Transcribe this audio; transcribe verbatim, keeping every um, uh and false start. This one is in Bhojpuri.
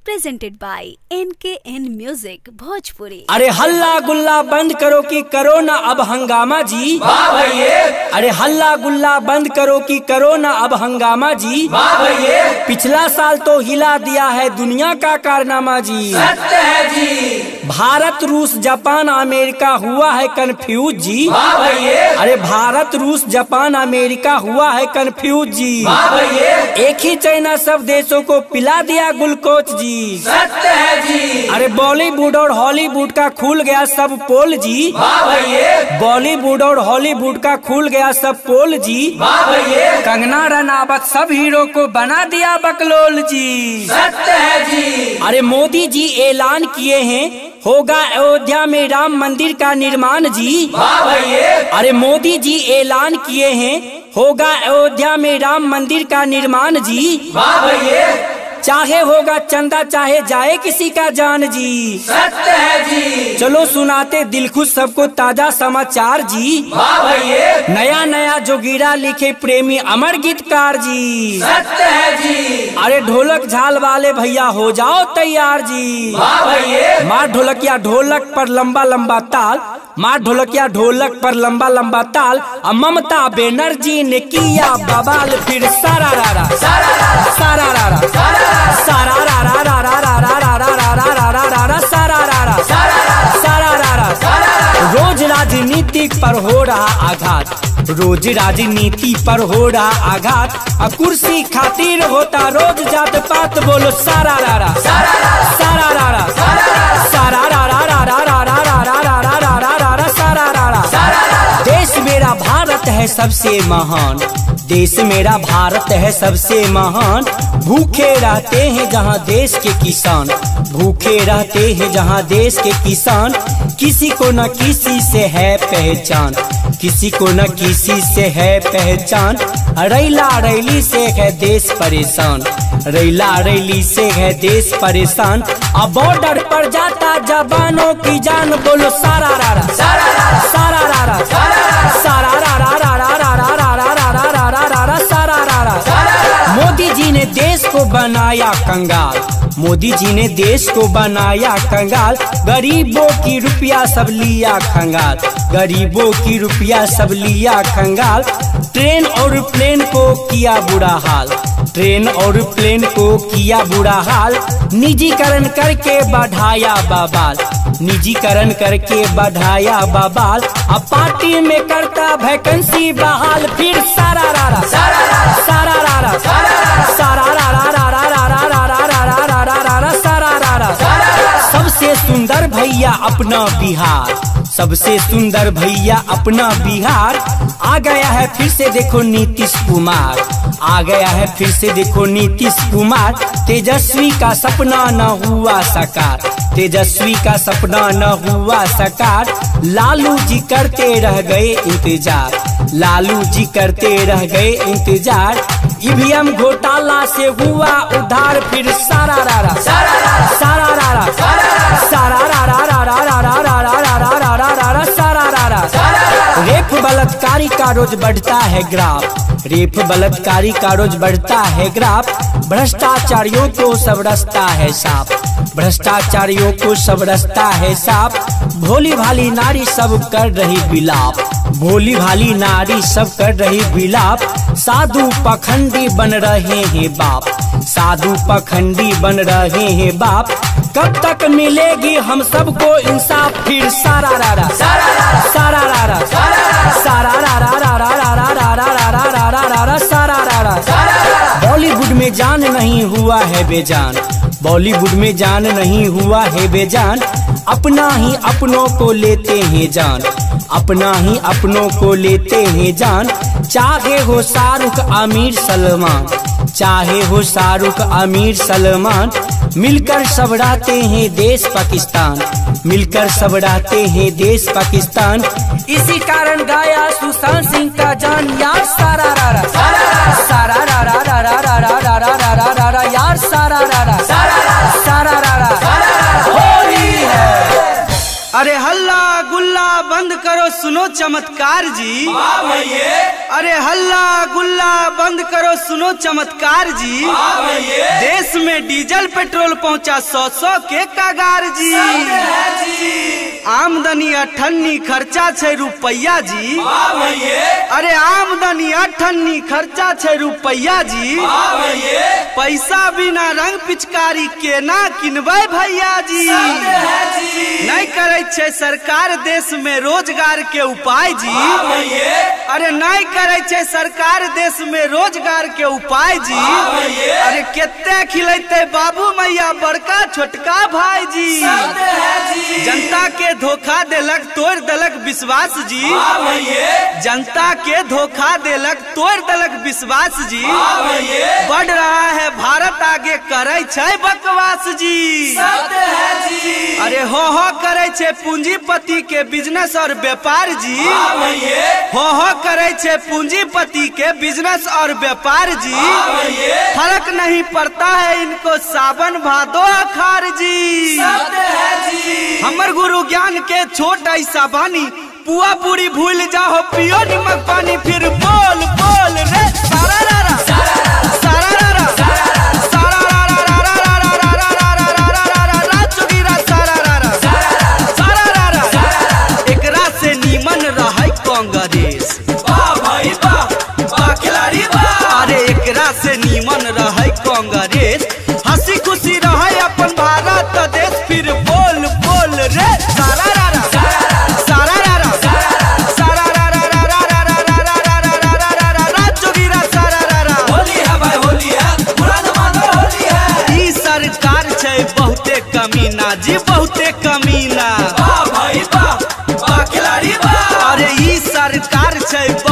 presented by N K N Music Bhojpuri। अरे हल्ला गुल्ला बंद करो कि करो ना अब हंगामा जी। वाह भैये। अरे हल्ला गुल्ला बंद करो कि करो ना अब हंगामा जी। वाह भैये। पिछला साल तो हिला दिया है दुनिया का कारनामा जी। सत्य है जी। भारत रूस जापान अमेरिका हुआ है कंफ्यूज जी। वाह भैये। अरे भारत रूस जापान अमेरिका हुआ है कंफ्यूज जी। वाह भैये। एक ही चाइना सब देशों को पिला दिया ग्लूकोज जी। सत्य है जी। अरे बॉलीवुड और हॉलीवुड का खुल गया सब पोल जी। वाह भैये। बॉलीवुड और हॉलीवुड का खुल गया सब पोल जी। वाह भैये। कंगना रनावत सब हीरो को बना दिया बकलोल जी। सत्य है जी। अरे मोदी जी ऐलान किए हैं होगा अयोध्या में राम मंदिर का निर्माण जी। वाह भैये। अरे मोदी जी ऐलान किए हैं होगा अयोध्या में राम मंदिर का निर्माण जी। वाह भैये। चाहे होगा चंदा चाहे जाए किसी का जान जी। सत्य है जी। चलो सुनाते दिल खुश सबको ताजा समाचार जी। वाह भैये। नया नया जोगीरा लिखे प्रेमी अमर गीतकार जी। सत्य है जी। अरे ढोलक झाल वाले भैया हो जाओ तैयार जी। वाह भैये। मार ढोलकिया ढोलक पर लंबा लंबा ताल, मार ढोलकिया ढोलक पर लंबा लंबा ताल। ममता बनर्जी ने किया बवाल फिर सारा रारा सारा रारा सारा रारा सारा रारा रारा रारा रारा रारा रारा रारा सारा रारा सारा रारा। रोज राजनीति पर हो रहा आघात, रोज राजनीति पर हो रहा आघात। आ कुर्सी खातिर होता रोज जात पात। बोलो सारा रारा सारा रारा सारा रारा सारा रारा रारा रारा रारा रारा रारा रारा सारा रारा। देश मेरा भारत है सबसे महान, देश मेरा भारत है सबसे महान। भूखे रहते हैं जहाँ देश के किसान, भूखे रहते हैं जहाँ देश के किसान। किसी को न किसी से है पहचान, किसी को न किसी से है पहचान। रैला रैली से है देश परेशान, रैला रैली से है देश परेशान। अब बॉर्डर पर जाता जवानों की जान। बोलो सारा रारा सारा रारा सारा रारा सारा रारा रारा रारा रारा रारा रारा रारा सारा रारा। मोदी जी ने देश को बनाया कंगाल, मोदी जी ने देश को बनाया कंगाल। गरीबों की रुपया सब लिया खंगाल, गरीबों की रुपया सब लिया खंगाल। ट्रेन और प्लेन को किया बुरा हाल, ट्रेन और प्लेन को किया बुरा हाल। निजीकरण करके बढ़ाया बवाल, निजीकरण करके बढ़ाया बवाल। अब पार्टी में करता वैकेंसी बहाल फिर सारा रारा सारा रारा सारा रारा सारा रारा रारा रारा रारा रारा रारा रारा सारा रारा। सबसे सुंदर भैया अपना बिहार, सबसे सुंदर भैया अपना बिहार। आ गया है फिर से देखो नीतीश कुमार, आ गया है फिर से देखो नीतीश कुमार। तेजस्वी का सपना न हुआ साकार, तेजस्वी का सपना न हुआ साकार। लालू जी करते रह गए इंतजार, लालू जी करते रह गए इंतजार। ईवीएम घोटाला से हुआ उधार फिर सारा रारा सारा रारा सारा रारा सारा रारा रारा रारा रारा रारा रारा रारा सारा रारा। रेप बलात्कारी का रोज बढ़ता है ग्राफ, रेप बलात्कारी का रोज बढ़ता है ग्राफ। भ्रष्टाचारियों को सब रास्ता है साफ, भ्रष्टाचारियों को सब रास्ता है साफ। भोली भाली नारी सब कर रही विलाप, भोली भाली नारी सब कर रही विलाप। साधु पखंडी बन रहे हैं बाप, साधु पखंडी बन रहे हैं बाप। कब तक मिलेगी हम सबको इंसाफ फिर सारा रारा सारा रारा सारा रारा सारा रारा रारा रारा रारा रारा रारा रारा सारा रारा। बॉलीवुड में जान नहीं हुआ है बेजान, बॉलीवुड में जान नहीं हुआ है बेजान। अपना ही अपनों को लेते हैं जान, अपना ही अपनों को लेते हैं जान। चाहे हो शाहरुख आमिर सलमान, चाहे हो शाहरुख आमिर सलमान। मिलकर सब रहते हैं देश पाकिस्तान, मिलकर सब रहते हैं देश पाकिस्तान। इसी कारण गाया सुशांत सिंह का जान यार सारा रारा सारा रारा रारा रारा रारा रारा रारा यार सारा रारा सारा रारा होली है। अरे हल्ला गुल्ला बंद करो सुनो चमत्कार जी। वाह भैये, अरे हल्ला गुल्ला बंद करो सुनो चमत्कार जी। वाह भैये, देश में डीजल पेट्रोल पहुंचा सौ सौ के कगार जी। सत्य है जी। आमदनी अठन्नी खर्चा छे रुपया जी। वाह भैये, अरे आमदनी अठन्नी खर्चा छे रुपया जी। वाह भैये, पैसा बिना रंग पिचकारी केना किनबै भैया जी। सत्य है जी। नहीं करे छे सरकार देश में रोजगार के उपाय जी। वाह भैये, अरे नहीं करे छे सरकार देश में रोजगार के उपाय जी। वाह भैये, अरे केते खिलैते बाबू मैया बड़का छोटका भाई जी। सत्य है जी। जनता के धोखा देलक तोड़ देलक विश्वास जी। वाह भैये, जनता के धोखा देलक तोड़ देलक विश्वास जी। वाह भैये, बढ़ रहा है भारत आगे करे छे बकवास जी। सत्य है जी। अरे हो हो करे छे पूंजीपति के बिजनेस और व्यापार जी। वाह भैये, हो हो करे छे पूंजीपति के बिजनेस और व्यापार जी। वाह भैये, फर्क नहीं पड़ता है इनको सावन भादो अखार जी। सत्य है जी। हमर गुरु ज्ञान के छोट ऐसा बानी पुआ पूरी भूल जाओ पियो नमक पानी फिर बोल बोल रे सारा रारा सारा रारा सारा रारा रारा रारा रारा रारा रारा रारा रा चुगीरा सारा रारा सारा रारा एकरा से नीमन रहै कांग्रेस। वाह भाई वाह, वाह खिलाड़ी वाह। अरे एकरा से नीमन रहै कांग्रेस हंसी खुशी रहै अपन भारत देश फिर बोल बोल रे सारा रारा सारा रारा सारा रारा रारा रारा रारा रारा रारा रारा रा चुगीरा सारा रारा। होली है भाई होली है, मुराद मानो होली है। ई सरकार छै बहुते कमीना जी बहुते कमीना। वाह भाई वाह, वाह खिलाड़ी वाह। अरे ई सरकार छै